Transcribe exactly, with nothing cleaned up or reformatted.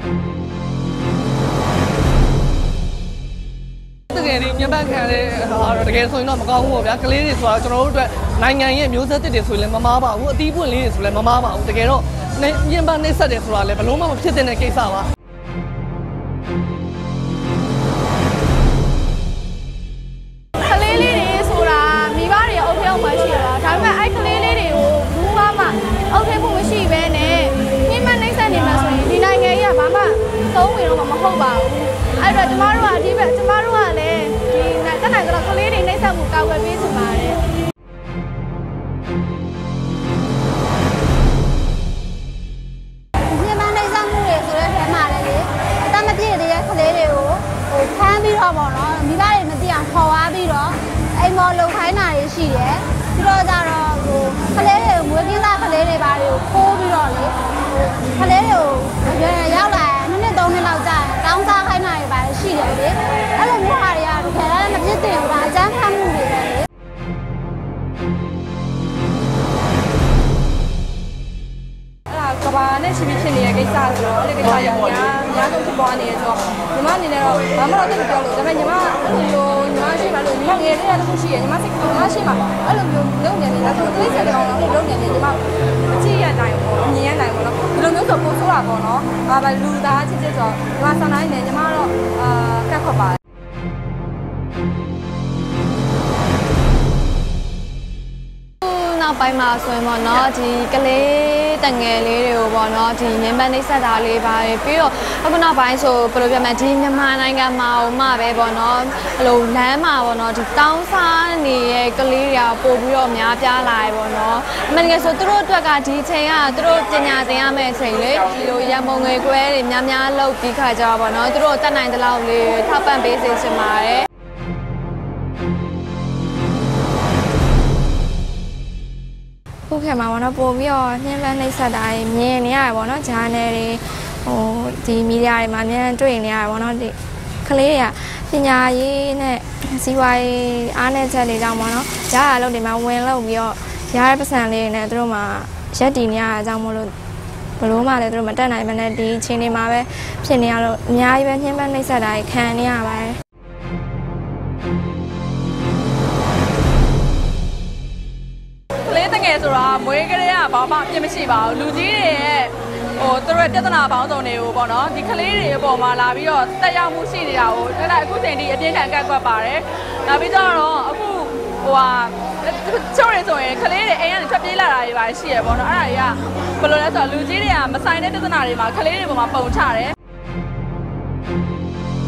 တကယ်ဒီမြန်မာခံတဲ့ဟာတကယ်ဆိုရင်တော့မကောင်းဘူးဗျာကလေးတွေဆိုတော့ကျွန်တော်တို့အတွက်နိုင်ငံရဲ့မျိုးဆက်တစ်တွေဆိုရင်လည်းမမားပါဘူးအသီးပွင့်လေးတွေဆိုလည်းမမားပါဘူးတကယ်တော့မြန်မာနှိမ့်ဆက်တယ်ဆိုတာလည်းဘလို့မှမဖြစ်တဲ့ကိစ္စပါကလေးလေးတွေဆိုတာမိဘတွေအုပ်ထဲအောင်မရှိရတာဒါပေမဲ့အဲ့ကလေးလေးတွေကိုဘူးမှမှအုပ်ထဲဖို့မရှိဘဲနဲ့မြန်မာနှိမ့်ဆက်နေမှာဆိုရင်ဒီနိုင်ငံကြီးကဘာမှသုံးဝင်တော့မဟုတ်ပါဘူးအဲ့တော့ကျမတို့ကအဒီဘက်ကျမတို့ကလည်းဒီတက်နိုင်တော့ကလေးတွေနှိမ့်ဆက်မှုကာကွယ်ပေးချင်ပါတယ်မြန်မာနှိမ့်ဆက်မှုတွေဆိုတဲ့ထဲမှာလည်းလေအတမပြည့်တဲ့ကလေးတွေကိုဟိုဖမ်းပြီးတော့ပေါ့နော်မိဘတွေမသိအောင်ခေါ်သွားပြီးတော့အိမ်မော်လုံခိုင်းတာတွေရှိတယ်ပြီးတော့ကြတော့ဟိုကလေးတွေမွေးကင်းသားကလေးတွေဘာတွေကိုခိုးပြီးတော့လေကလေးတွေကိုရောက်လာနှစ်နှစ်သုံးနှစ်လောက်ကြာတောင်းစားခိုင်းတာတွေပါရှိတယ်လေအဲ့လိုမျိုးဟာတွေကတကယ်လည်းမဖြစ်တင်ဘူးဒါအကြမ်းဖက်မှုတွေပဲလေကဘာနဲ့ရှိပြီးဖြစ်နေတဲ့ကိစ္စဆိုတော့အဲ့ဒီကိစ္စရောညာညာဆုံးဖြစ်ပေါ်နေရဆိုတော့ညီမအနေနဲ့တော့ဘာမှတော့သိမပြောလို့ဒါပေမဲ့ညီမအဲ့လိုမျိုးညီမရှိပါလို့ညီမငယ်လေးရတခုရှိရညီမရှိညီမရှိမှာအဲ့လိုမျိုးလုံနေနေတာဆိုသိစတဲ့ကောင်တော့လုံနေနေညီမအကြည့်ရနိုင်ပေါ့အမြင်ရနိုင်ပေါ့နော်ဒီလိုမျိုးဆိုပို့ဆိုးတာပေါ့နော်အာဗလူသားချစ်ချစ်ဆိုညီမဆောင်းတိုင်းနေညီမတော့အာကတ်ခွက်ပါနောက်ပိုင်းမှာဆိုရင်ပေါ့နော်ဒီကလေးတငယ်လေးတွေကိုပေါ့နော်ဒီညင်ပန်းနှိပ်စက်တာလေးပါတယ်ပြီးတော့အခုနောက်ပိုင်းဆိုဘယ်လိုပြောမလဲဒီမြန်မာနိုင်ငံမှာဟိုမှပဲပေါ့နော်ဘယ်လိုလမ်းမှာပေါ့နော်ဒီတောင်းစားနေတဲ့ကလေးတွေကပို့ပြီးတော့များပြားလာတယ်ပေါ့နော်အမှန်တကယ်ဆိုသူတို့အတွက်ကဒီအချိန်ကသူတို့ပညာသင်ရမယ့်အချိန်လေဒီလိုရံပုံငွေကွဲတွေများများလုပ်ပြီးခါကြပါပေါ့နော်သူတို့တက်နိုင်တဲ့လောက်လေးထောက်ပံ့ပေးစေချင်ပါတယ်ခုခေတ်မှာပေါ့နော်ပို့ပြီးတော့ညှင်းပန်းနှိပ်စက်တာမြင်နေရတယ်ပေါ့နော်ဂျာနယ်တွေဟိုဒီမီဒီယာတွေမှာအများတွေ့နေရတယ်ပေါ့နော်ဒီကလေးတွေကပညာရေးနဲ့စီးပွားရေးအားနည်းချက်တွေကြောင့်ပေါ့နော်ဂျာအလုပ်တွေမှာဝင်လုပ်ပြီးတော့ရတဲ့ပတ်စံလေးတွေနဲ့သူတို့မှာရက်တည်နေရတာကြောင့်မလို့ဘလို့မှလည်းသူတို့မတက်နိုင်မနဲ့ဒီအချိန်တွေမှာပဲဖြစ်နေရလို့အများကြီးပဲညှင်းပန်းနှိပ်စက်တာခံနေရပါတယ်တကယ်ဆိုတာမွေးကလေးကဘာမှအပြစ်မရှိပါဘူးလူကြီးတွေရဲ့ဟိုသူတို့ပြဿနာပေါင်းစုံတွေကိုပေါ့နော်ဒီကလေးတွေအပေါ်မှာလာပြီးတော့တက်ရောက်မှုရှိနေတာကိုဒါကအခုချိန်ထိအပြင်းထန်ကန့်ကွက်ပါတယ်နောက်ပြီးတော့အခုဟိုဟာချိုးရဆိုရင်ကလေးတွေအိမ်ကနေထွက်ပြေးလာတာတွေပါရှိရပေါ့နော်အဲ့ဒါတွေကဘယ်လိုလဲဆိုတော့လူကြီးတွေကမဆိုင်တဲ့ပြဿနာတွေမှာကလေးတွေပေါ်မှာပုံချတယ်